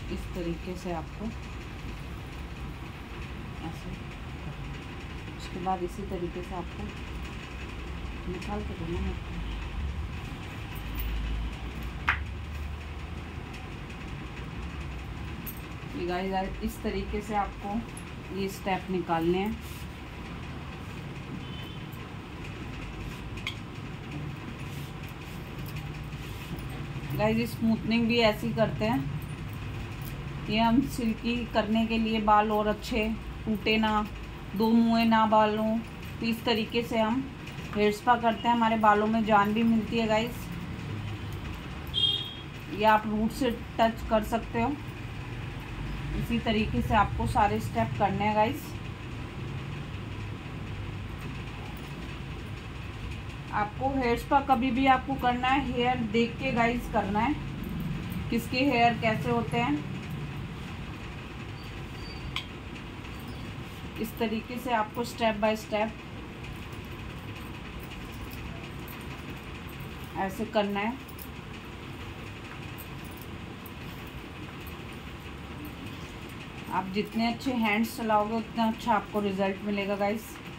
इस तरीके से आपको ऐसे, उसके बाद इसी तरीके से आपको निकाल के देना है। गाइस इस तरीके से आपको ये स्टेप निकालने हैं। गाइस स्मूथनिंग भी ऐसी करते हैं, ये हम सिल्की करने के लिए, बाल और अच्छे टूटे ना, दो मुँहे ना बालों, तो इस तरीके से हम हेयर स्पा करते हैं, हमारे बालों में जान भी मिलती है गाइस। ये आप रूट से टच कर सकते हो। इसी तरीके से आपको सारे स्टेप करने हैं गाइस। आपको हेयर स्पा कभी भी आपको करना है हेयर देख के गाइस करना है, किसके हेयर कैसे होते हैं। इस तरीके से आपको स्टेप बाय स्टेप ऐसे करना है। आप जितने अच्छे हैंड्स चलाओगे उतना अच्छा आपको रिजल्ट मिलेगा गाइस।